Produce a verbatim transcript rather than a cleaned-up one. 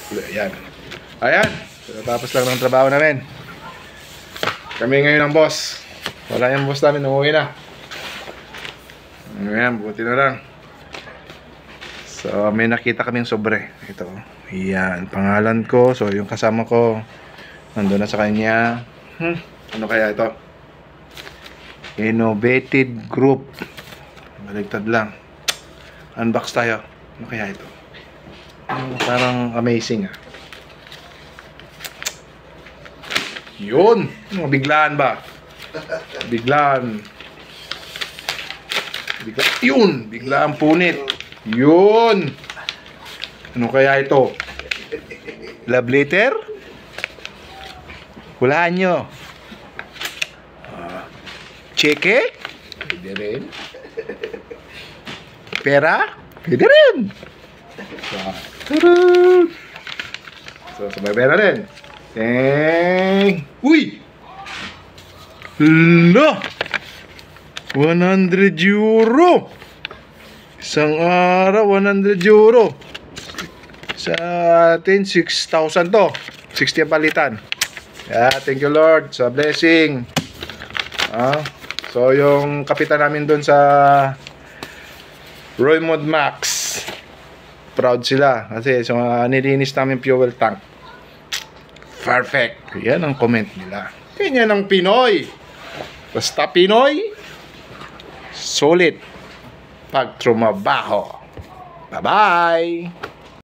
Ayan. Ayan. Tapos lang ng trabaho namin. Kami ngayon ang boss. Wala yung boss namin, umuwi na. Ayan, buti na lang. So, may nakita kaming sobre. Ito. Ayan, pangalan ko. So, yung kasama ko, nandun na sa kanya. Hmm, ano kaya ito? Innovated Group. Baligtad lang. Unbox tayo. Ano kaya ito? Hmm, parang amazing ah. Yun! Biglaan ba? Biglaan. Bigla, yun! Biglaan punit. Yun! Ano kaya ito? Love letter? Hulaan nyo. Uh, Cheque? Pwede rin. Pera? Pwede rin. So, sabay pera rin. Dang! Uy! Hala! one hundred euro! Isang araw, one hundred euro. Sa atin, six thousand to. sixty ang palitan. Yeah, thank you Lord sa blessing. Ah, so, yung kapitan namin dun sa Roymond Max, proud sila. Kasi so, uh, nilinis namin fuel tank. Perfect. Yan ang comment nila. Ganyan ang Pinoy. Basta Pinoy, solid pag trumabaho. Bye-bye!